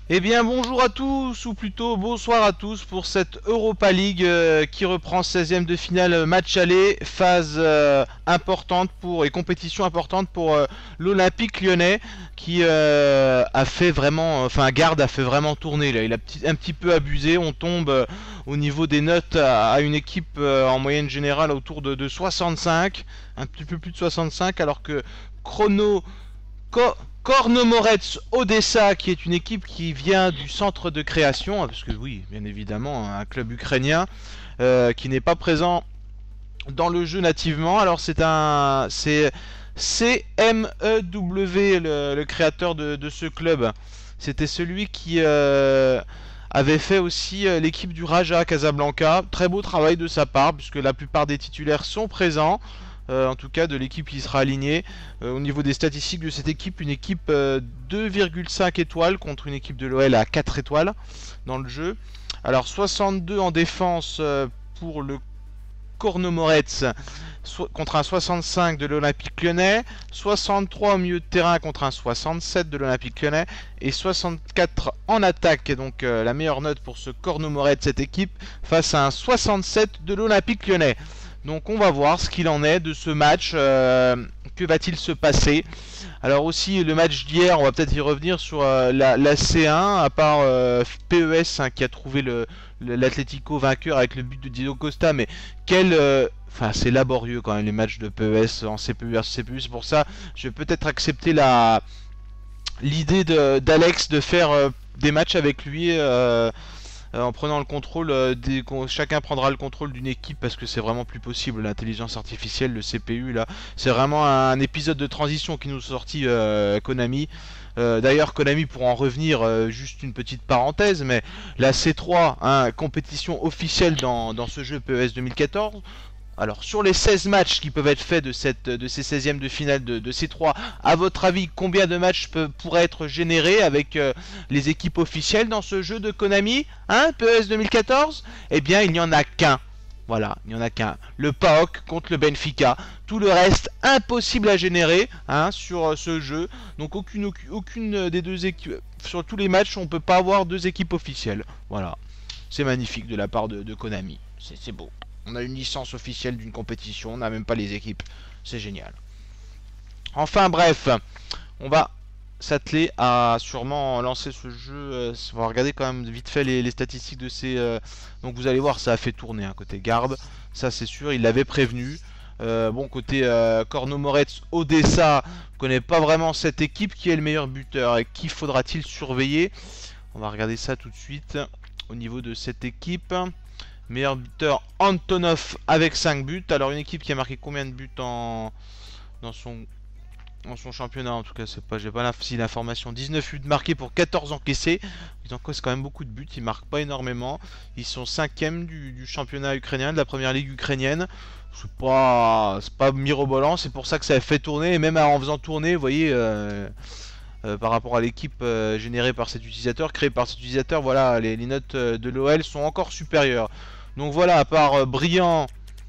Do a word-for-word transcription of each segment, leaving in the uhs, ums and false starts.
Eh bien bonjour à tous, ou plutôt bonsoir à tous pour cette Europa League euh, qui reprend seizième de finale euh, match aller, phase euh, importante pour et compétition importante pour euh, l'Olympique Lyonnais qui euh, a fait vraiment, enfin Garde a fait vraiment tourner là, il a petit, un petit peu abusé, on tombe euh, au niveau des notes à, à une équipe euh, en moyenne générale autour de, de soixante-cinq, un petit peu plus de soixante-cinq alors que Chrono Co Kornomorets Odessa, qui est une équipe qui vient du centre de création, parce que oui, bien évidemment, un club ukrainien euh, qui n'est pas présent dans le jeu nativement. Alors c'est un, c'est C M E W, le, le créateur de, de ce club. C'était celui qui euh, avait fait aussi euh, l'équipe du Raja Casablanca. Très beau travail de sa part, puisque la plupart des titulaires sont présents. Euh, en tout cas de l'équipe qui sera alignée. Euh, au niveau des statistiques de cette équipe, une équipe euh, deux virgule cinq étoiles contre une équipe de l'O L à quatre étoiles dans le jeu. Alors soixante-deux en défense euh, pour le Kornomorets so contre un soixante-cinq de l'Olympique Lyonnais, soixante-trois au milieu de terrain contre un soixante-sept de l'Olympique Lyonnais et soixante-quatre en attaque. Donc euh, la meilleure note pour ce Kornomorets de cette équipe face à un soixante-sept de l'Olympique Lyonnais. Donc on va voir ce qu'il en est de ce match, euh, que va-t-il se passer. Alors aussi le match d'hier, on va peut-être y revenir sur euh, la, la C un, à part euh, P E S hein, qui a trouvé le, l'Atlético vainqueur avec le but de Diego Costa, mais quel... Euh, Enfin, c'est laborieux quand même les matchs de P E S en C P U versus C P U. C'est pour ça je vais peut-être accepter la l'idée d'Alex de, de faire euh, des matchs avec lui euh, euh, en prenant le contrôle. Euh, des, chacun prendra le contrôle d'une équipe parce que c'est vraiment plus possible. L'intelligence artificielle, le C P U là, c'est vraiment un épisode de transition qui nous sortit euh, Konami. Euh, D'ailleurs, Konami, pour en revenir, euh, juste une petite parenthèse, mais la C trois, hein, compétition officielle dans, dans ce jeu P E S deux mille quatorze. Alors, sur les seize matchs qui peuvent être faits de, cette, de ces seizièmes de finale de, de C trois, à votre avis, combien de matchs peut, pourraient être générés avec euh, les équipes officielles dans ce jeu de Konami, hein, P E S deux mille quatorze? Eh bien, il n'y en a qu'un. Voilà, il n'y en a qu'un. Le P A O K contre le Benfica. Tout le reste, impossible à générer hein, sur euh, ce jeu. Donc, aucune, aucune, aucune des deux équipes. Sur tous les matchs, on ne peut pas avoir deux équipes officielles. Voilà. C'est magnifique de la part de, de Konami. C'est beau. On a une licence officielle d'une compétition, on n'a même pas les équipes. C'est génial. Enfin bref, on va s'atteler à sûrement lancer ce jeu. On va regarder quand même vite fait les, les statistiques de ces... Euh... Donc vous allez voir, ça a fait tourner un hein, côté Garde. Ça c'est sûr, il l'avait prévenu. Euh, bon, côté euh, Kornomorets Odessa, on ne connaît pas vraiment cette équipe. Qui est le meilleur buteur et qui faudra-t-il surveiller? On va regarder ça tout de suite. Au niveau de cette équipe... Meilleur buteur Antonov avec cinq buts. Alors une équipe qui a marqué combien de buts en... dans, son... dans son championnat? En tout cas, c'est pas... j'ai pas l'information. dix-neuf buts marqués pour quatorze encaissés. Ils encaissent quand même beaucoup de buts. Ils marquent pas énormément. Ils sont cinquième du... du championnat ukrainien, de la première ligue ukrainienne. C'est pas... c'est pas mirobolant. C'est pour ça que ça a fait tourner. Et même en faisant tourner, vous voyez... Euh... Euh, par rapport à l'équipe euh, générée par cet utilisateur, créée par cet utilisateur, voilà, les, les notes euh, de l'O L sont encore supérieures. Donc voilà, à part euh, Brillant,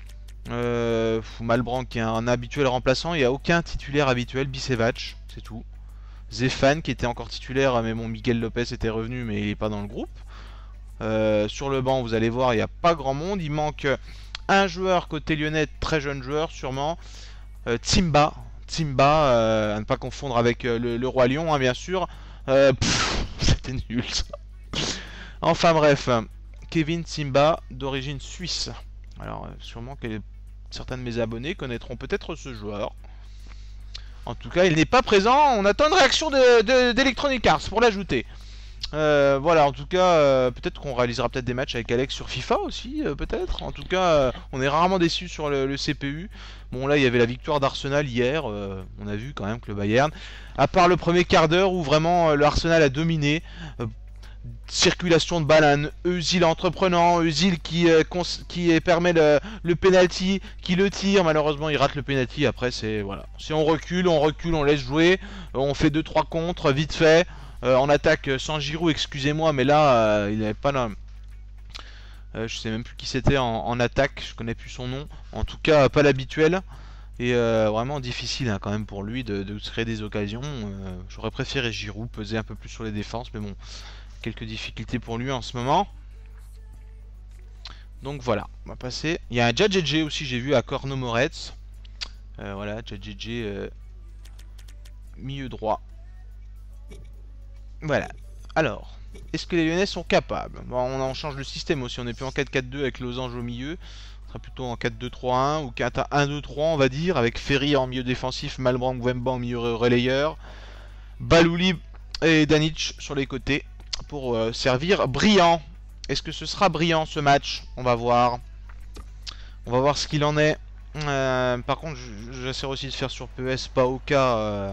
euh, Malbranc qui est un habituel remplaçant, il n'y a aucun titulaire habituel, Bicevac, c'est tout. Zéphane qui était encore titulaire, mais bon, Miguel Lopez était revenu, mais il n'est pas dans le groupe. Euh, sur le banc, vous allez voir, il n'y a pas grand monde, il manque un joueur côté lyonnais, très jeune joueur sûrement, euh, Timba. Timba, euh, à ne pas confondre avec euh, le, le Roi Lion, hein, bien sûr. Euh, C'était nul ça. Enfin bref, Kevin Timba, d'origine suisse. Alors, euh, sûrement que certains de mes abonnés connaîtront peut-être ce joueur. En tout cas, il n'est pas présent. On attend une réaction d'Electronic Arts pour l'ajouter. Euh, voilà, en tout cas, euh, peut-être qu'on réalisera peut-être des matchs avec Alex sur FIFA aussi, euh, peut-être. En tout cas, euh, on est rarement déçus sur le, le C P U. Bon, là, il y avait la victoire d'Arsenal hier. Euh, on a vu quand même que le Bayern, à part le premier quart d'heure où vraiment euh, le Arsenal a dominé, euh, circulation de balle, Özil entreprenant, Özil qui, euh, qui permet le, le penalty, qui le tire. Malheureusement, il rate le penalty. Après, c'est voilà. Si on recule, on recule, on laisse jouer. Euh, on fait deux trois contres, vite fait. Euh, en attaque sans Giroud, excusez-moi, mais là, euh, il n'avait pas la... Euh, je sais même plus qui c'était en, en attaque, je connais plus son nom. En tout cas, pas l'habituel. Et euh, vraiment difficile hein, quand même pour lui de, de se créer des occasions. Euh, J'aurais préféré Giroud peser un peu plus sur les défenses, mais bon, quelques difficultés pour lui en ce moment. Donc voilà, on va passer. Il y a un Djadjedje aussi, j'ai vu à Corno Moretz. Euh, voilà, Djadjedje euh, milieu droit. Voilà. Alors, est-ce que les Lyonnais sont capables? Bon, on, on change le système aussi, on n'est plus en quatre quatre deux avec Losange au milieu. On sera plutôt en quatre deux trois un ou quatre un deux trois on va dire, avec Ferry en milieu défensif, Malbrand, Wemba en milieu relayeur, Balouli et Danic sur les côtés pour euh, servir brillant. Est-ce que ce sera brillant ce match? On va voir. On va voir ce qu'il en est. Euh, par contre, j'essaie aussi de faire sur P E S Paoka euh,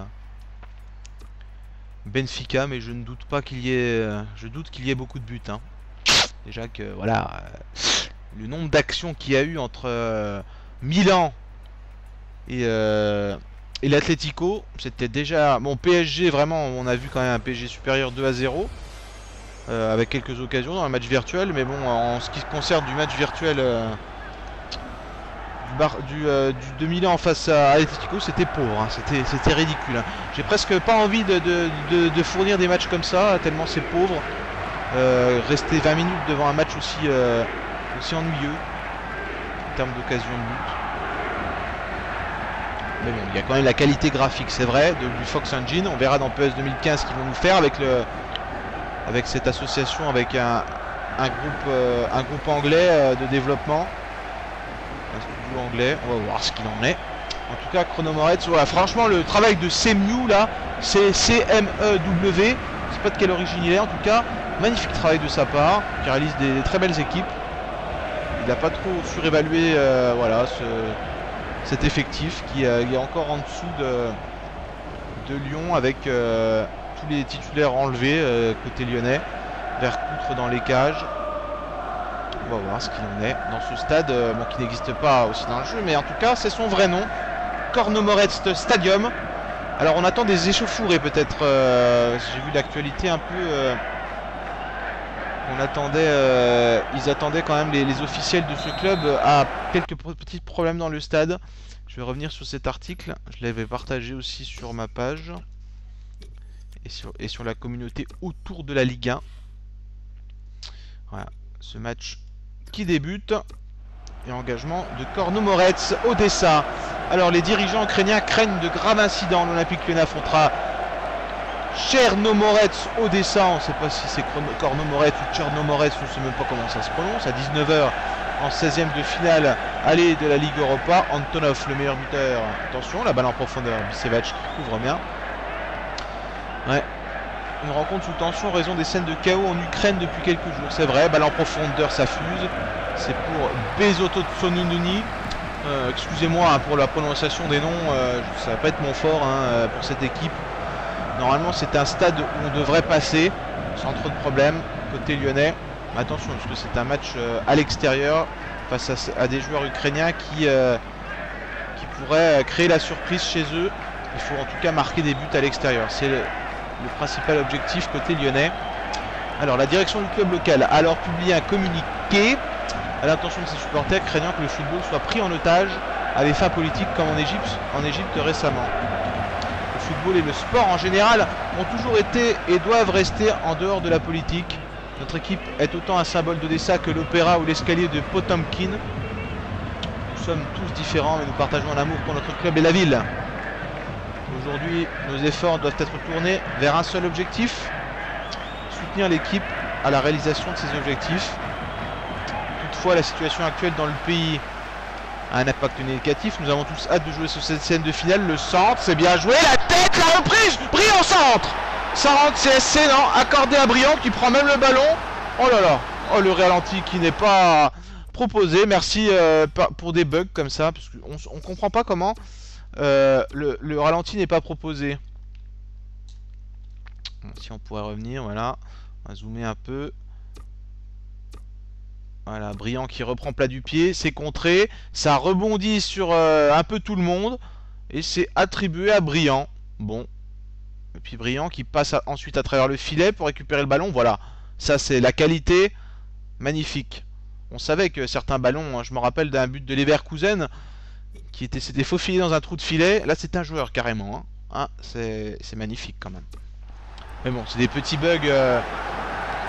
Benfica, mais je ne doute pas qu'il y ait. Euh, je doute qu'il y ait beaucoup de buts. Hein. Déjà que voilà. Euh, le nombre d'actions qu'il y a eu entre euh, Milan et, euh, et l'Atlético, c'était déjà... Bon, P S G, vraiment, on a vu quand même un P S G supérieur deux à zéro, euh, avec quelques occasions dans le match virtuel, mais bon, en ce qui concerne du match virtuel euh, du, bar, du, euh, du de Milan face à Atlético, c'était pauvre, hein, c'était ridicule. Hein. J'ai presque pas envie de, de, de, de fournir des matchs comme ça, tellement c'est pauvre. Euh, rester vingt minutes devant un match aussi... Euh, aussi ennuyeux en termes d'occasion de but. Mais bon, il y a quand même la qualité graphique, c'est vrai, de, du Fox Engine. On verra dans P E S deux mille quinze ce qu'ils vont nous faire avec le avec cette association, avec un, un groupe euh, un groupe anglais euh, de développement. Un studio anglais, on va voir ce qu'il en est. En tout cas, Corno Moretz, voilà, franchement le travail de Semyu là, c'est C M E W, je sais pas de quelle origine il est, en tout cas, magnifique travail de sa part, qui réalise des, des très belles équipes. Il n'a pas trop surévalué euh, voilà, ce, cet effectif qui euh, est encore en dessous de, de Lyon avec euh, tous les titulaires enlevés euh, côté lyonnais, Vercoutre dans les cages. On va voir ce qu'il en est dans ce stade euh, bon, qui n'existe pas aussi dans le jeu, mais en tout cas c'est son vrai nom, Corno Moretz Stadium. Alors on attend des échauffourées peut-être, euh, j'ai vu l'actualité un peu... Euh, On attendait, euh, ils attendaient quand même les, les officiels de ce club à quelques petits problèmes dans le stade. Je vais revenir sur cet article. Je l'avais partagé aussi sur ma page et sur, et sur la communauté autour de la Ligue un. Voilà, ce match qui débute et engagement de Corno Moretz, Odessa. Alors les dirigeants ukrainiens craignent de graves incidents. L'Olympique Lyonnais affrontera Cherno Moretz Odessa, on ne sait pas si c'est Corno Moretz ou Cherno Moretz, on ne sait même pas comment ça se prononce, à dix-neuf heures en seizième de finale aller de la Ligue Europa. Antonov, le meilleur buteur. Attention, la balle en profondeur, Bisevac qui couvre bien. Ouais. Une rencontre sous tension en raison des scènes de chaos en Ukraine depuis quelques jours. C'est vrai, balle en profondeur, ça fuse. C'est pour Bezoto Tsonununi. Euh, Excusez-moi hein, pour la prononciation des noms, euh, ça va pas être mon fort hein, pour cette équipe. Normalement c'est un stade où on devrait passer sans trop de problèmes côté lyonnais. Mais attention parce que c'est un match euh, à l'extérieur face à, à des joueurs ukrainiens qui, euh, qui pourraient créer la surprise chez eux. Il faut en tout cas marquer des buts à l'extérieur. C'est le, le principal objectif côté lyonnais. Alors la direction du club local a alors publié un communiqué à l'intention de ses supporters craignant que le football soit pris en otage à des fins politiques comme en Égypte, en Égypte récemment. Le football et le sport en général ont toujours été et doivent rester en dehors de la politique. Notre équipe est autant un symbole d'Odessa que l'opéra ou l'escalier de Potemkin. Nous sommes tous différents mais nous partageons un amour pour notre club et la ville. Aujourd'hui, nos efforts doivent être tournés vers un seul objectif, soutenir l'équipe à la réalisation de ces objectifs. Toutefois, la situation actuelle dans le pays a un impact négatif. Nous avons tous hâte de jouer sur cette scène de finale. Le centre, c'est bien joué. La tête, la reprise, Brillant centre. Ça rentre, c'est S C, non, accordé à Brillant qui prend même le ballon. Oh là là, oh le ralenti qui n'est pas proposé. Merci euh, pour des bugs comme ça, parce qu'on ne comprend pas comment euh, le, le ralenti n'est pas proposé. Bon, si on pourrait revenir, voilà. On va zoomer un peu. Voilà, Brillant qui reprend plat du pied, c'est contré, ça rebondit sur euh, un peu tout le monde et c'est attribué à Brillant. Bon, et puis Brillant qui passe à, ensuite à travers le filet pour récupérer le ballon. Voilà, ça c'est la qualité magnifique. On savait que certains ballons, hein, je me rappelle d'un but de Leverkusen qui était s'était faufilé dans un trou de filet. Là c'est un joueur carrément, hein. Hein, c'est magnifique quand même. Mais bon, c'est des petits bugs. Euh,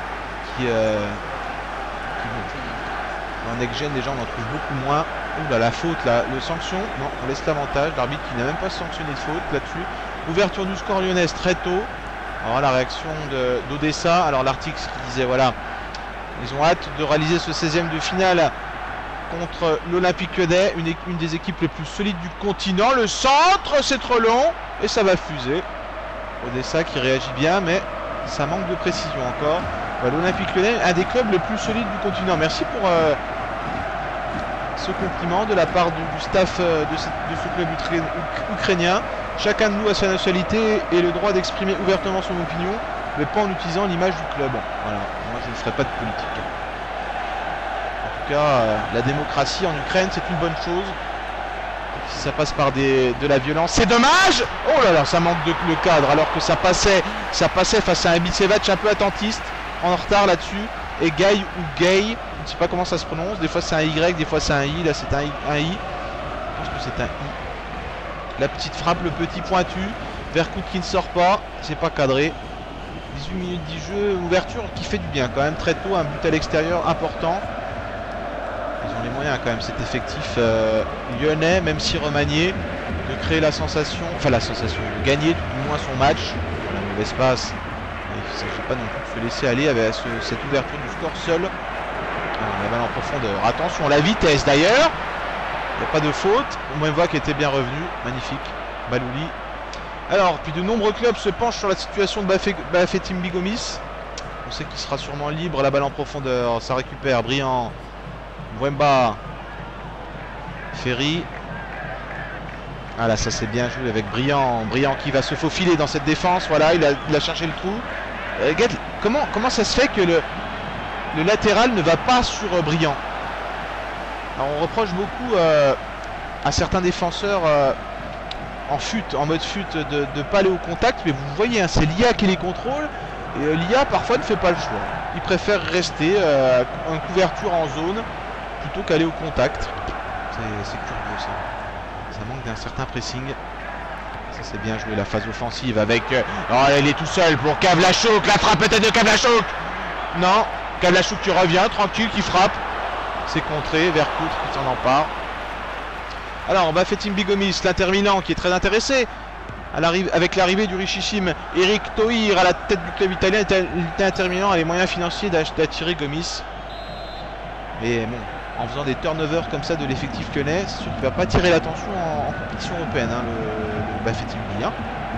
qui, euh, qui en next-gen, les gens en trouvent beaucoup moins. Ouh là, la faute là, le sanction, non, on laisse l'avantage. L'arbitre qui n'a même pas sanctionné de faute là-dessus. Ouverture du score lyonnaise très tôt. Alors la réaction d'Odessa. Alors l'article qui disait voilà, ils ont hâte de réaliser ce seizième de finale contre l'Olympique Lyonnais, une, une des équipes les plus solides du continent. Le centre, c'est trop long et ça va fuser. Odessa qui réagit bien, mais ça manque de précision encore. Voilà, l'Olympique Lyonnais, un des clubs les plus solides du continent. Merci pour euh, ce compliment de la part du, du staff euh, de, ce, de ce club ukra ukrainien. Chacun de nous a sa nationalité et le droit d'exprimer ouvertement son opinion, mais pas en utilisant l'image du club. Voilà, moi je ne ferai pas de politique. En tout cas, euh, la démocratie en Ukraine, c'est une bonne chose. Si ça passe par des, de la violence, c'est dommage. Oh là là, ça manque de le cadre, alors que ça passait, ça passait face à un Bicevac un peu attentiste, en retard là-dessus. Et Gay ou Gay, je ne sais pas comment ça se prononce. Des fois c'est un Y, des fois c'est un I. Là c'est un I, un I. Je pense que c'est un I. La petite frappe, le petit pointu. Vercout qui ne sort pas, c'est pas cadré. dix-huit minutes du jeu, ouverture qui fait du bien quand même très tôt, un but à l'extérieur important. Ils ont les moyens quand même, cet effectif euh, lyonnais, même si remanié, de créer la sensation, enfin la sensation, de gagner du moins son match. Voilà, mauvaise passe. Il ne s'agit pas non plus de se laisser aller avec ce, cette ouverture du score seul. Alors, la balle en profondeur. Attention, la vitesse d'ailleurs. Il n'y a pas de faute. Mouemba qui était bien revenu. Magnifique. Balouli. Alors, puis de nombreux clubs se penchent sur la situation de Bafétim Bigomis. On sait qu'il sera sûrement libre. La balle en profondeur. Ça récupère. Brillant. Mouemba. Ferry. Ah là, ça c'est bien joué avec Brillant. Brillant qui va se faufiler dans cette défense. Voilà, il a, il a cherché le trou. Euh, regarde, comment, comment ça se fait que le, le latéral ne va pas sur euh, Brillant? Alors, on reproche beaucoup euh, à certains défenseurs euh, en fut, en mode fut, de ne pas aller au contact. Mais vous voyez, hein, c'est l'I A qui les contrôle. Et euh, l'I A parfois ne fait pas le choix. Il préfère rester euh, en couverture en zone plutôt qu'aller au contact. C'est curieux ça. Ça manque d'un certain pressing. Ça c'est bien joué, la phase offensive avec... Euh... Oh, il est tout seul pour Kavlachouk. La frappe peut-être de Kavlachouk. Non, Kavlachouk qui revient, tranquille, qui frappe. C'est contré, Vercout qui s'en empare. Alors, Bafétim Bigomis, l'Inter Milan qui est très intéressé. À avec l'arrivée du richissime Eric Tohir à la tête du club italien, l'Inter Milan a les moyens financiers d'attirer Gomis. Mais bon, en faisant des turnovers comme ça de l'effectif lyonnais, c'est sûr qu'il ne va pas tirer l'attention en, en compétition européenne, hein, le, le Bafétim Milan.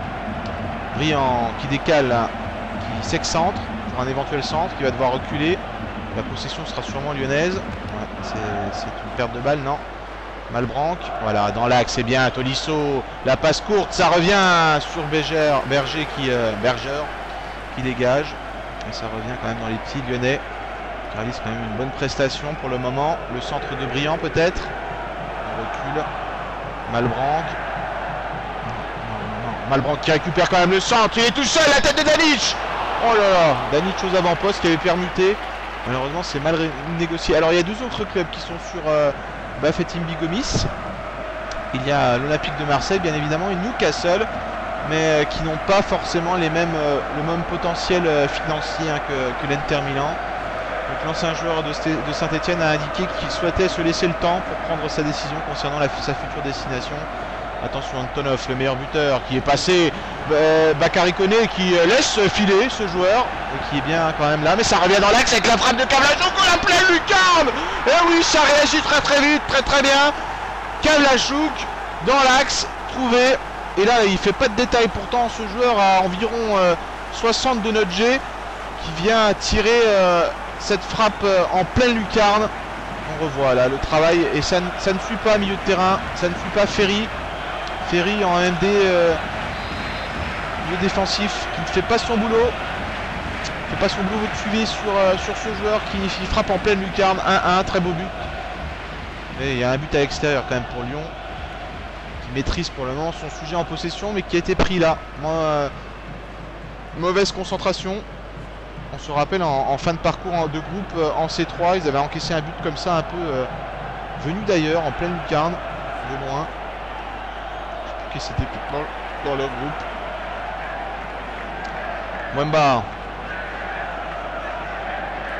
Brillant qui décale, là, qui s'excentre pour un éventuel centre, qui va devoir reculer. La possession sera sûrement lyonnaise. Ouais, c'est une perte de balle, non. Malbranck, voilà, dans l'axe, c'est bien. Tolisso, la passe courte, ça revient sur Berger, Berger qui, euh, Berger qui dégage. Et ça revient quand même dans les petits lyonnais. Qui réalise quand même une bonne prestation pour le moment. Le centre de Brillant peut-être. On recule. Malbranck. Malbranck qui récupère quand même le centre. Il est tout seul, la tête de Danic. Oh là là, Danic aux avant-postes qui avait permuté. Malheureusement, c'est mal négocié. Alors, il y a deux autres clubs qui sont sur euh, Bafétim Bigomis. Il y a l'Olympique de Marseille, bien évidemment, et Newcastle, mais euh, qui n'ont pas forcément les mêmes, euh, le même potentiel euh, financier hein, que, que l'Inter Milan. Donc, l'ancien joueur de, de Saint-Etienne a indiqué qu'il souhaitait se laisser le temps pour prendre sa décision concernant la, sa future destination. Attention, Antonov, le meilleur buteur, qui est passé. Euh, Bakary Koné qui laisse filer ce joueur, et qui est bien quand même là. Mais ça revient dans l'axe avec la frappe de Kavlachouk. On la pleine lucarne. Et oui, ça réagit très très vite, très très bien. Kavlachouk dans l'axe, trouvé. Et là, il fait pas de détails. Pourtant, ce joueur a environ euh, soixante de notre G, qui vient tirer euh, cette frappe euh, en pleine lucarne. On revoit là le travail. Et ça, ça ne suit pas milieu de terrain. Ça ne suit pas Ferry. Ferry en M D euh, milieu défensif qui ne fait pas son boulot. Ne fait pas son boulot de suivi sur, euh, sur ce joueur qui, qui frappe en pleine lucarne. un un, très beau but. Et il y a un but à l'extérieur quand même pour Lyon. Qui maîtrise pour le moment son sujet en possession, mais qui a été pris là. Moi, euh, mauvaise concentration. On se rappelle en, en fin de parcours en, de groupe euh, en C trois, ils avaient encaissé un but comme ça un peu euh, venu d'ailleurs, en pleine lucarne, de loin. Que c'était dans, dans leur groupe. Mouemba.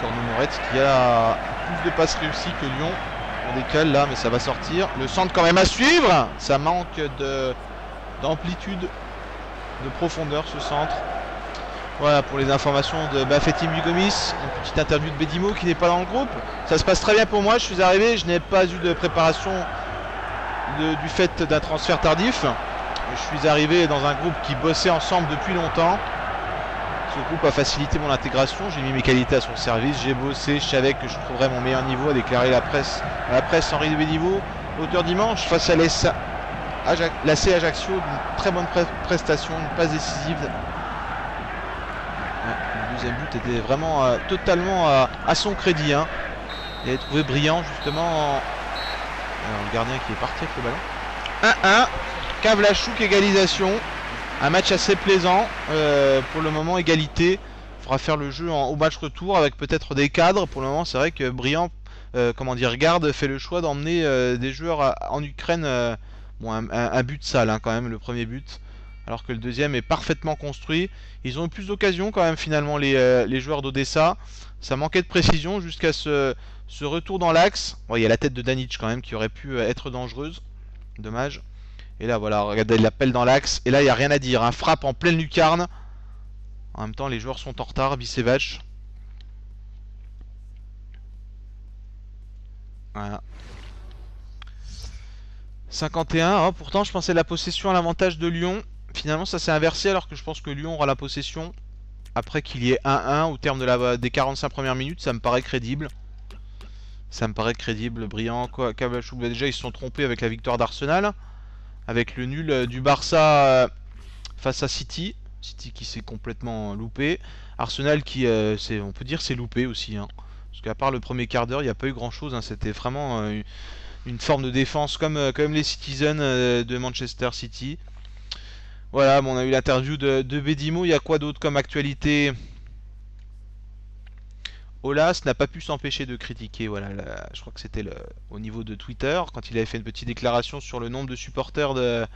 Corneau-Moretz qui a plus de passes réussies que Lyon. On décale là, mais ça va sortir. Le centre quand même à suivre. Ça manque de d'amplitude, de profondeur ce centre. Voilà pour les informations de Bafetim Bugomis. Une petite interview de Bedimo qui n'est pas dans le groupe. Ça se passe très bien pour moi. Je suis arrivé, je n'ai pas eu de préparation de, du fait d'un transfert tardif. Je suis arrivé dans un groupe qui bossait ensemble depuis longtemps. Ce groupe a facilité mon intégration, j'ai mis mes qualités à son service, j'ai bossé, je savais que je trouverais mon meilleur niveau, a déclaré la presse, la presse Henri de Béniveau, auteur dimanche face à l'A C Ajaccio, d'une très bonne pre prestation, une passe décisive. Ouais, le deuxième but était vraiment euh, totalement euh, à son crédit. Hein. Il avait trouvé brillant justement en... Alors, le gardien qui est parti avec le ballon. un un, Kavlachouk, égalisation. Un match assez plaisant, euh, pour le moment égalité. Il faudra faire le jeu en, au match retour avec peut-être des cadres. Pour le moment c'est vrai que Briand, euh, comment dire, Garde fait le choix d'emmener euh, des joueurs à, en Ukraine. Euh, bon, un, un, un but sale hein, quand même, le premier but. Alors que le deuxième est parfaitement construit. Ils ont eu plus d'occasions quand même finalement les, euh, les joueurs d'Odessa. Ça manquait de précision jusqu'à ce, ce retour dans l'axe. Bon, il y a la tête de Danic quand même qui aurait pu être dangereuse. Dommage. Et là voilà, regardez, il l'appelle dans l'axe. Et là il n'y a rien à dire, un hein. Frappe en pleine lucarne. En même temps les joueurs sont en retard, Bicevac. Voilà. cinquante et un, oh, pourtant je pensais la possession à l'avantage de Lyon. Finalement ça s'est inversé alors que je pense que Lyon aura la possession. Après qu'il y ait un un au terme de la, des quarante-cinq premières minutes, ça me paraît crédible. Ça me paraît crédible, brillant. Kavlachouk, déjà ils se sont trompés avec la victoire d'Arsenal. Avec le nul du Barça face à City. City qui s'est complètement loupé. Arsenal qui, euh, on peut dire, s'est loupé aussi. Hein. Parce qu'à part le premier quart d'heure, il n'y a pas eu grand chose. Hein. C'était vraiment euh, une forme de défense comme, euh, comme les Citizens euh, de Manchester City. Voilà, bon, on a eu l'interview de, de Bedimo. Il y a quoi d'autre comme actualité? Olas n'a pas pu s'empêcher de critiquer, voilà, la, je crois que c'était au niveau de Twitter, quand il avait fait une petite déclaration sur le nombre de supporters de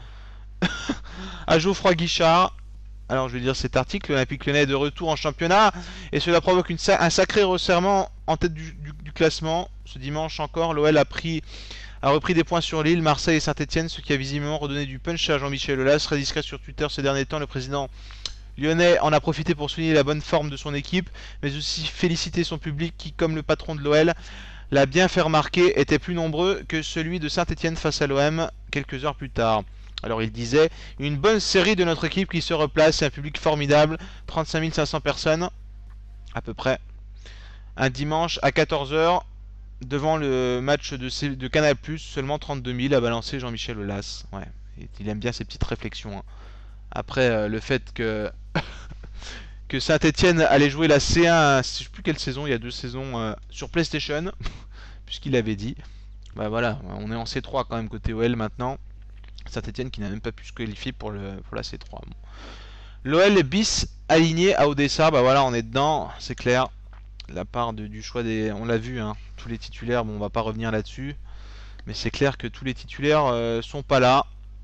à Geoffroy Guichard. Alors je vais dire cet article, l'Olympique Lyonnais est de retour en championnat et cela provoque une, un sacré resserrement en tête du, du, du classement. Ce dimanche encore, l'O L a pris a repris des points sur Lille, Marseille et Saint-Etienne, ce qui a visiblement redonné du punch à Jean-Michel Aulas, très discret sur Twitter ces derniers temps. Le président lyonnais en a profité pour souligner la bonne forme de son équipe, mais aussi féliciter son public qui, comme le patron de l'O L, l'a bien fait remarquer, était plus nombreux que celui de Saint-Etienne face à l'O M quelques heures plus tard. Alors il disait, une bonne série de notre équipe qui se replace, et un public formidable, trente-cinq mille cinq cents personnes, à peu près. Un dimanche à quatorze heures, devant le match de, de Canal plus, seulement trente-deux mille, a balancé Jean-Michel Aulas. Ouais, il aime bien ces petites réflexions. Hein. Après euh, le fait que que Saint-Etienne allait jouer la C un, je ne sais plus quelle saison, il y a deux saisons euh, sur PlayStation, puisqu'il avait dit. Bah voilà, on est en C trois quand même côté O L maintenant. Saint-Etienne qui n'a même pas pu se qualifier pour, le, pour la C trois. Bon. L'O L bis aligné à Odessa, bah voilà, on est dedans, c'est clair. La part de, du choix des, on l'a vu, hein, tous les titulaires, bon on va pas revenir là-dessus, mais c'est clair que tous les titulaires euh, sont pas là.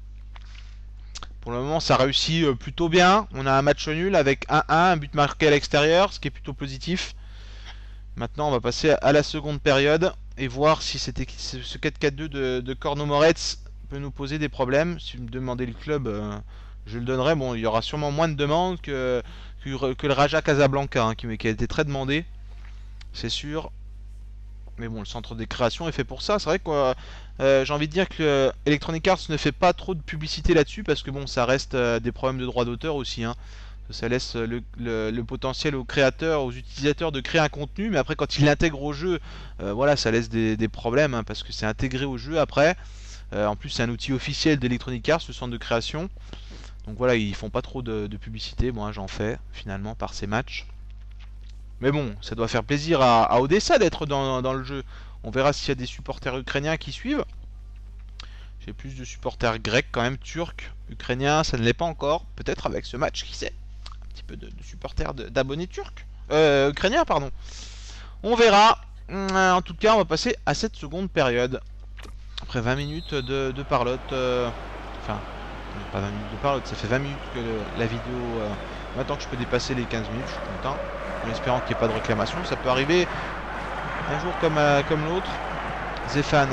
Pour le moment, ça réussit plutôt bien. On a un match nul avec un un, un but marqué à l'extérieur, ce qui est plutôt positif. Maintenant, on va passer à la seconde période et voir si c'était ce quatre quatre deux de, de Corneau-Moretz peut nous poser des problèmes. Si vous me demandez le club, euh, je le donnerai. Bon, il y aura sûrement moins de demandes que, que, que le Raja Casablanca, hein, qui, qui a été très demandé, c'est sûr. Mais bon, le centre des créations est fait pour ça. C'est vrai que euh, j'ai envie de dire que Electronic Arts ne fait pas trop de publicité là-dessus parce que bon, ça reste euh, des problèmes de droit d'auteur aussi. Hein. Ça laisse le, le, le potentiel aux créateurs, aux utilisateurs de créer un contenu, mais après quand ils l'intègrent au jeu, euh, voilà, ça laisse des, des problèmes hein, parce que c'est intégré au jeu après. Euh, en plus, c'est un outil officiel d'Electronic Arts, le centre de création. Donc voilà, ils font pas trop de, de publicité. Bon, hein, j'en fais finalement par ces matchs. Mais bon, ça doit faire plaisir à, à Odessa d'être dans, dans le jeu. On verra s'il y a des supporters ukrainiens qui suivent. J'ai plus de supporters grecs quand même, turcs, ukrainiens, ça ne l'est pas encore. Peut-être avec ce match, qui sait. Un petit peu de, de supporters d'abonnés turcs. Euh, ukrainiens, pardon. On verra. En tout cas, on va passer à cette seconde période. Après vingt minutes de, de parlotte. Euh, enfin, pas vingt minutes de parlotte, ça fait vingt minutes que le, la vidéo... Euh, maintenant que je peux dépasser les quinze minutes, je suis content. en espérant qu'il n'y ait pas de réclamation. Ça peut arriver un jour comme, euh, comme l'autre. Zéphane.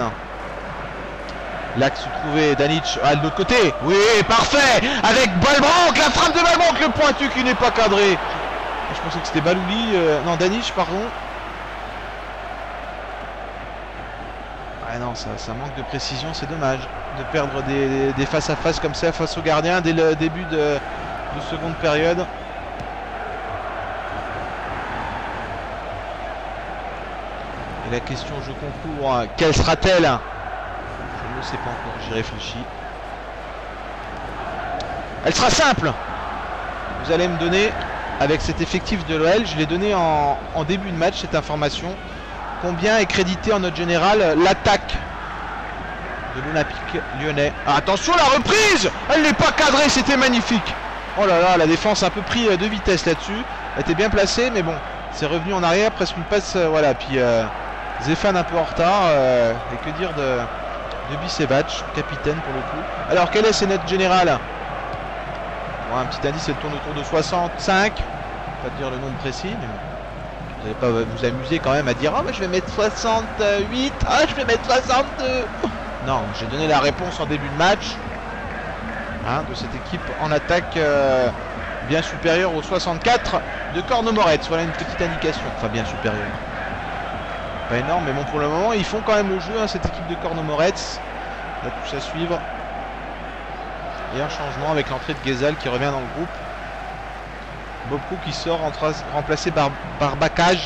L'axe trouvé, Danic, ah, de l'autre côté. Oui, parfait. Avec Balbranc, la frappe de Balbranc, le pointu qui n'est pas cadré. Je pensais que c'était Balouli. Euh, non, Danic, pardon. Ah non, ça, ça manque de précision, c'est dommage. De perdre des, des face à face comme ça face au gardien dès le début de, de seconde période. Et la question je concours, hein, quelle sera-t-elle? Je ne sais pas encore, j'y réfléchis. Elle sera simple. Vous allez me donner, avec cet effectif de l'O L, je l'ai donné en, en début de match, cette information. Combien est crédité en note générale l'attaque de l'Olympique lyonnais? Ah, attention, la reprise! Elle n'est pas cadrée, c'était magnifique. Oh là là, la défense a un peu pris de vitesse là-dessus. Elle était bien placée, mais bon, c'est revenu en arrière, presque une passe, euh, voilà. Puis euh, Zéphane un peu en retard. Euh, et que dire de, de Bisevac, capitaine pour le coup. Alors, quelle est ses notes générales? Bon, un petit indice, elle tourne autour de soixante-cinq. Pas dire le nombre précis, mais bon. Vous n'allez pas vous amuser quand même à dire « Ah, oh, je vais mettre soixante-huit, ah, oh, je vais mettre soixante-deux !» Non, j'ai donné la réponse en début de match hein, de cette équipe en attaque euh, bien supérieure aux soixante-quatre de Kornomoretz. Voilà une petite indication, enfin bien supérieure. Pas énorme, mais bon pour le moment, ils font quand même le jeu, hein, cette équipe de Kornomoretz. On a tous à suivre. Et un changement avec l'entrée de Ghezal qui revient dans le groupe. Bobko qui sort remplacé par, par Bakaj.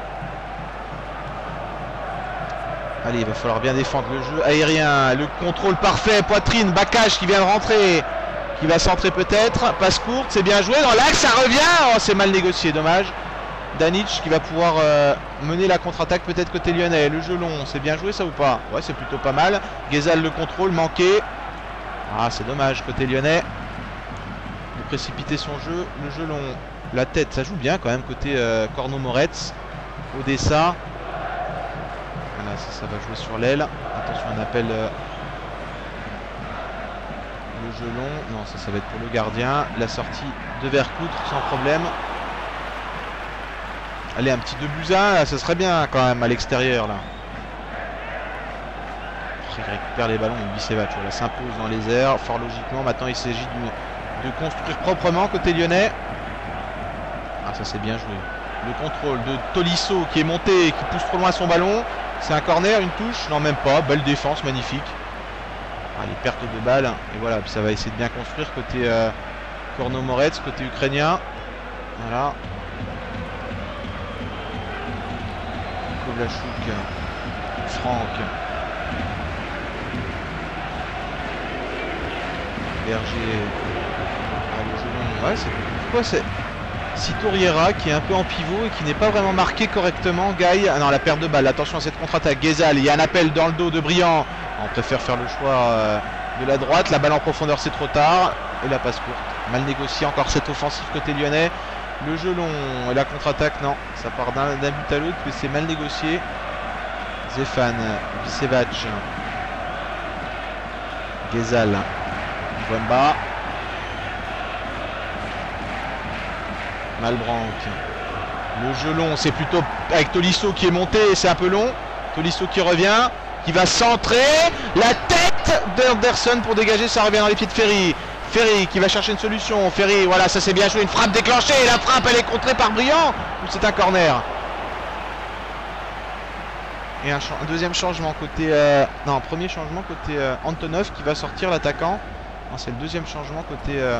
Allez, il va falloir bien défendre le jeu aérien. Le contrôle parfait, poitrine, Bakaj qui vient de rentrer. Qui va centrer peut-être. Passe courte, c'est bien joué. Dans l'axe, ça revient. Oh, c'est mal négocié, dommage. Danic qui va pouvoir euh, mener la contre-attaque peut-être côté lyonnais. Le jeu long, c'est bien joué ça ou pas? Ouais, c'est plutôt pas mal. Ghezal le contrôle, manqué. Ah, c'est dommage côté lyonnais. Précipiter son jeu, le jeu long, la tête, ça joue bien quand même côté euh, Kornomoretz. Odessa, voilà, ça, ça va jouer sur l'aile. Attention, un appel euh, le jeu long, non ça ça va être pour le gardien. La sortie de Vercoutre sans problème. Allez, un petit deux buts à un, ça serait bien quand même à l'extérieur là. Il récupère les ballons, il Bisevac, voilà, s'impose dans les airs fort logiquement. Maintenant il s'agit d'une de construire proprement côté lyonnais. Ah, ça c'est bien joué. Le contrôle de Tolisso qui est monté et qui pousse trop loin son ballon. C'est un corner, une touche? Non, même pas. Belle défense, magnifique. Ah, les pertes de balles. Et voilà, puis ça va essayer de bien construire côté euh, Kornomoretz, côté ukrainien. Voilà. Kovlachuk, Franck. Berger. Ouais, c'est pourquoi c'est Sitoriera qui est un peu en pivot et qui n'est pas vraiment marqué correctement. Gaï, ah non, la perte de balle. Attention à cette contre-attaque. Ghezal, il y a un appel dans le dos de Briand. On préfère faire le choix euh, de la droite. La balle en profondeur, c'est trop tard. Et la passe courte. Mal négocié encore cette offensive côté lyonnais. Le jeu long et la contre-attaque, non. Ça part d'un but à l'autre, mais c'est mal négocié. Zéphane, Bisevac, Ghezal, Wemba. Malbranc. Le jeu long, c'est plutôt avec Tolisso qui est monté, c'est un peu long. Tolisso qui revient, qui va centrer. La tête d'Anderson pour dégager, ça revient dans les pieds de Ferry. Ferry qui va chercher une solution. Ferry, voilà, ça c'est bien joué. Une frappe déclenchée. Et la frappe, elle est contrée par Briand. Ou c'est un corner? Et un, un deuxième changement côté... Euh, non, premier changement côté euh, Antonov qui va sortir l'attaquant. C'est le deuxième changement côté... Euh,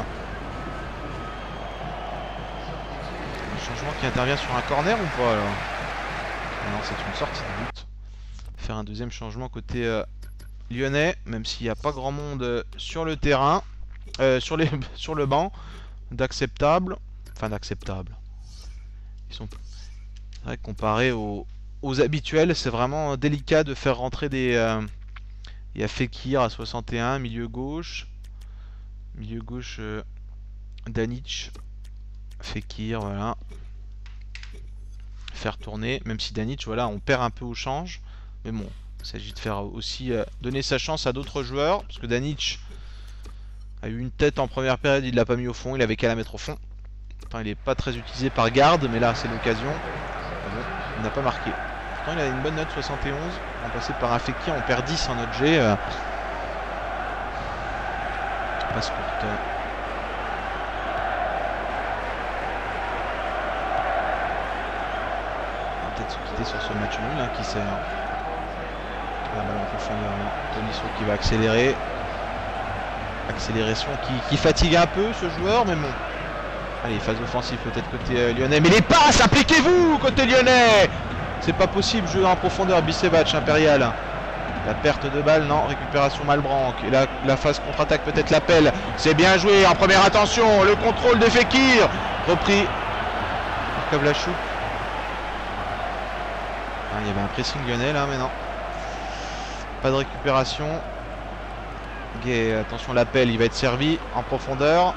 changement qui intervient sur un corner ou pas alors? Non, c'est une sortie de but. Faire un deuxième changement côté euh, lyonnais, même s'il n'y a pas grand monde euh, sur le terrain, euh, sur, les, sur le banc, d'acceptable. Enfin, d'acceptable. Ils sont... C'est vrai que comparé aux, aux habituels, c'est vraiment délicat de faire rentrer des... Euh... Il y a Fekir à soixante et un, milieu gauche. Milieu gauche, euh, Danic. Fekir, voilà. Faire tourner, même si Danic, voilà, on perd un peu au change. Mais bon, il s'agit de faire aussi euh, donner sa chance à d'autres joueurs. Parce que Danic a eu une tête en première période, il ne l'a pas mis au fond, il avait qu'à la mettre au fond. Pourtant il est pas très utilisé par garde, mais là c'est l'occasion. Ah bon, il n'a pas marqué. Pourtant il a une bonne note soixante et onze, remplacé par un Fekir, on perd dix en note G. Euh... Passe courte. On va peut-être se quitter sur ce match nul hein, qui sert. La balle en profondeur, Tolisso qui va accélérer. Accélération qui, qui fatigue un peu ce joueur, mais bon. Allez, phase offensive peut-être côté euh, lyonnais. Mais les passes, appliquez-vous côté lyonnais. C'est pas possible, jeu en profondeur, Bicevac, Impérial. La perte de balle, non, récupération Malbranck. Et là, la phase contre-attaque, peut-être l'appel. C'est bien joué, en première attention, le contrôle de Fekir. Repris par Kavlachuk. Ah, il y avait un pressing lyonnais là, mais non. Pas de récupération. Gay, attention, l'appel, il va être servi en profondeur.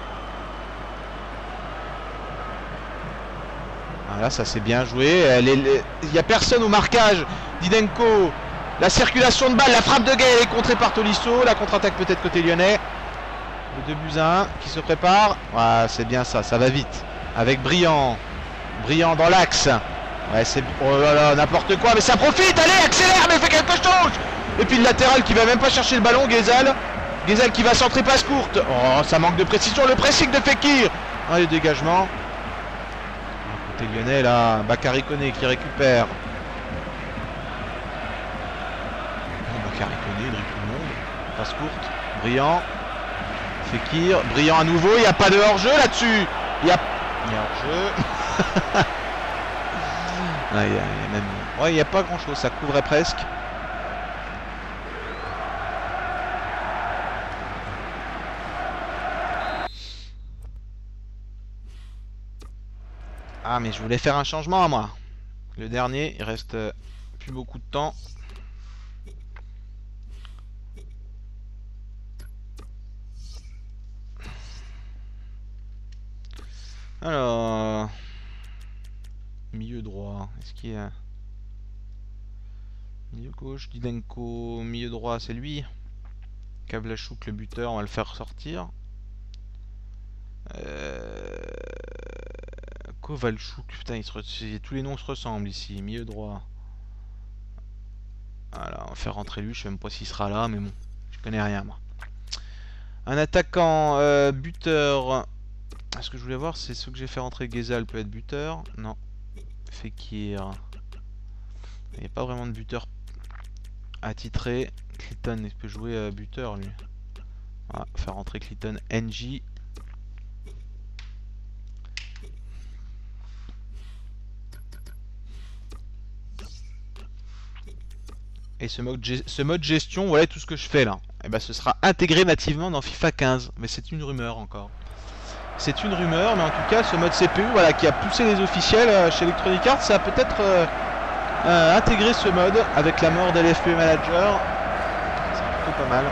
Voilà, ça c'est bien joué. Il n'y a personne au marquage. Didenko. La circulation de balle, la frappe de Gay, elle est contrée par Tolisso. La contre-attaque peut-être côté lyonnais. Le deux buts à un qui se prépare. Ouais, c'est bien ça, ça va vite. Avec Briand. Briand dans l'axe. Ouais, c'est... Oh là là, n'importe quoi, mais ça profite. Allez, accélère, mais fais quelque chose. Et puis le latéral qui va même pas chercher le ballon, Ghezal. Ghezal qui va centrer, passe courte. Oh, ça manque de précision. Le pressing de Fekir. Ah, le dégagement. Côté lyonnais, là, Bakary Koné qui récupère. Bakary Koné, il dribble tout le monde. Passe courte. Briand. Fekir. Briand à nouveau. Il n'y a pas de hors-jeu là-dessus. Il y a, il y a hors-jeu. Ah, il y a, il y a même... Ouais, il n'y a pas grand-chose. Ça couvrait presque. Ah, mais je voulais faire un changement à moi. Le dernier, il reste euh, plus beaucoup de temps. Alors, milieu droit, est-ce qu'il y a milieu gauche, Didenko, milieu droit, c'est lui. Kavlachuk, le buteur, on va le faire sortir. Euh... Kovalchuk, putain, il se re... tous les noms se ressemblent ici. Milieu droit. Voilà, on va faire rentrer lui. Je sais même pas s'il sera là, mais bon, je connais rien moi. Un attaquant, euh, buteur. Ce que je voulais voir, c'est ce que j'ai fait rentrer. Ghezal peut être buteur. Non. Fekir. Il n'y a pas vraiment de buteur attitré. Clinton, il peut jouer euh, buteur lui. Voilà, faire rentrer Clinton N J. Et ce mode, ce mode gestion, voilà tout ce que je fais là. Et ben ce sera intégré nativement dans FIFA quinze. Mais c'est une rumeur encore. C'est une rumeur, mais en tout cas ce mode C P U, voilà, qui a poussé les officiels euh, chez Electronic Arts, ça a peut-être euh, euh, intégré ce mode avec la mort d'L F P Manager. C'est plutôt pas mal.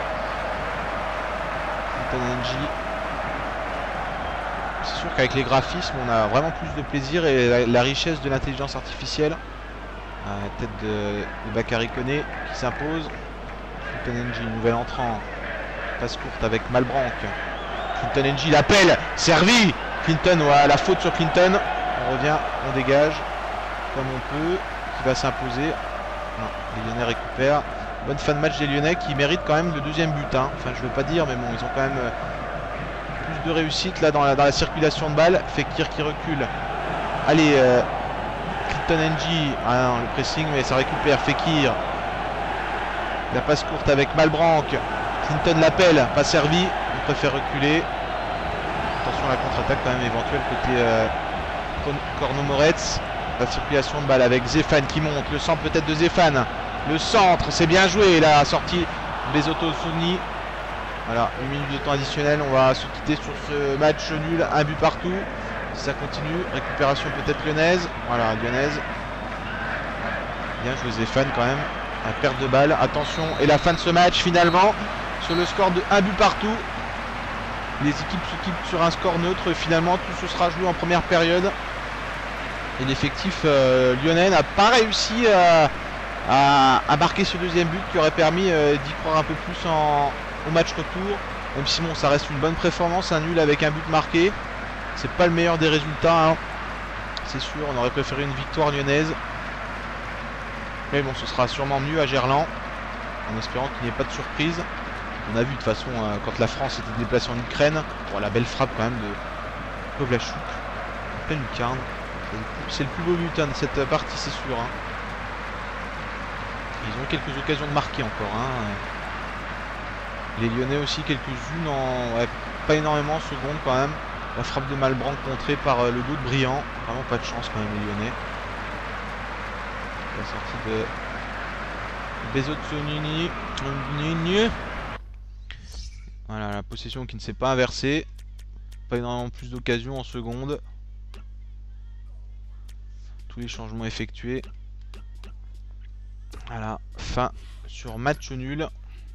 C'est sûr qu'avec les graphismes, on a vraiment plus de plaisir et la, la richesse de l'intelligence artificielle. La tête de, de Bakary Koné qui s'impose. Clinton N J, nouvel entrant. Passe courte avec Malbranck. Clinton N J, l'appel, servi. Clinton, ouais, la faute sur Clinton. On revient, on dégage comme on peut. Qui va s'imposer. Non, les Lyonnais récupèrent. Bonne fin de match des Lyonnais qui méritent quand même le deuxième but. Hein. Enfin, je veux pas dire, mais bon, ils ont quand même euh, plus de réussite là dans la, dans la circulation de balles. Fekir qui recule. Allez. Euh, Clinton N J, ah non, le pressing, mais ça récupère Fekir. La passe courte avec Malbranck. Clinton l'appelle, pas servi. On préfère reculer. Attention à la contre-attaque quand même éventuelle côté euh, Corno Moretz. La circulation de balle avec Zéphane qui monte. Le centre peut-être de Zéphane. Le centre, c'est bien joué. La sortie Besoto Souni. Voilà, une minute de temps additionnel. On va se quitter sur ce match nul. Un but partout. Si ça continue, récupération peut-être lyonnaise. Voilà, lyonnaise. Bien joué Zéphane quand même. La perte de balle, attention. Et la fin de ce match finalement, sur le score de un but partout. Les équipes se quittent sur un score neutre. Finalement, tout se sera joué en première période. Et l'effectif euh, lyonnais n'a pas réussi à, à, à marquer ce deuxième but qui aurait permis euh, d'y croire un peu plus en, au match retour. Même si bon, ça reste une bonne performance, un nul avec un but marqué. c'est pas le meilleur des résultats, hein. C'est sûr, on aurait préféré une victoire lyonnaise. Mais bon, ce sera sûrement mieux à Gerland, en espérant qu'il n'y ait pas de surprise. On a vu de toute façon, euh, quand la France était déplacée en Ukraine, bon, la belle frappe quand même de Pavlachuk, en pleine lucarne. C'est le plus beau but, hein, de cette partie, c'est sûr, hein. Ils ont quelques occasions de marquer encore, hein. Les Lyonnais aussi, quelques-unes, en... ouais, pas énormément en seconde quand même. La frappe de Malbranc contrée par euh, le dos de Briand. Vraiment pas de chance quand même les Lyonnais. La sortie de Bezozzonini. Voilà, la possession qui ne s'est pas inversée. Pas énormément plus d'occasions en seconde. Tous les changements effectués. Voilà, fin sur match nul.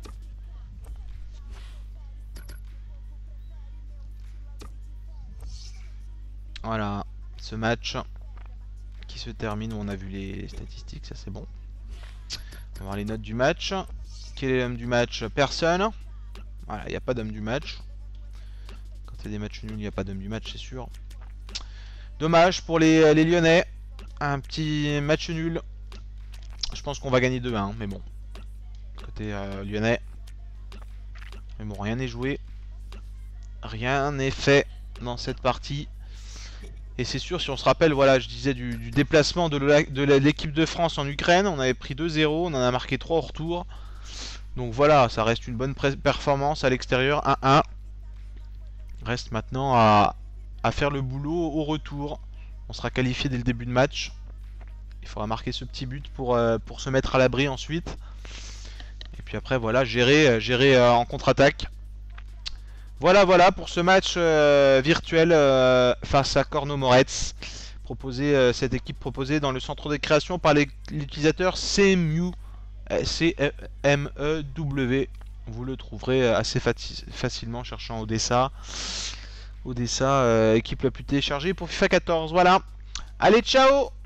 Voilà, ce match qui se termine où on a vu les statistiques, ça c'est bon. On va voir les notes du match. Quel est l'homme du match? Personne. Voilà, il n'y a pas d'homme du match. Quand il y a des matchs nuls, il n'y a pas d'homme du match, c'est sûr. Dommage pour les, les Lyonnais. Un petit match nul. Je pense qu'on va gagner deux un, mais bon. Côté euh, lyonnais. Mais bon, rien n'est joué. Rien n'est fait dans cette partie. Et c'est sûr, si on se rappelle, voilà, je disais du, du déplacement de l'équipe de France en Ukraine, on avait pris deux zéro, on en a marqué trois au retour. Donc voilà, ça reste une bonne performance à l'extérieur, un un. Reste maintenant à, à faire le boulot au retour. On sera qualifié dès le début de match. Il faudra marquer ce petit but pour, euh, pour se mettre à l'abri ensuite. Et puis après, voilà, gérer, gérer euh, en contre-attaque. Voilà, voilà pour ce match euh, virtuel euh, face à Korno-Moretz. Proposé, euh, cette équipe proposée dans le centre de création par l'utilisateur C M E W. Vous le trouverez assez facilement en cherchant Odessa. Odessa, euh, équipe la plus téléchargée pour FIFA quatorze. Voilà. Allez, ciao!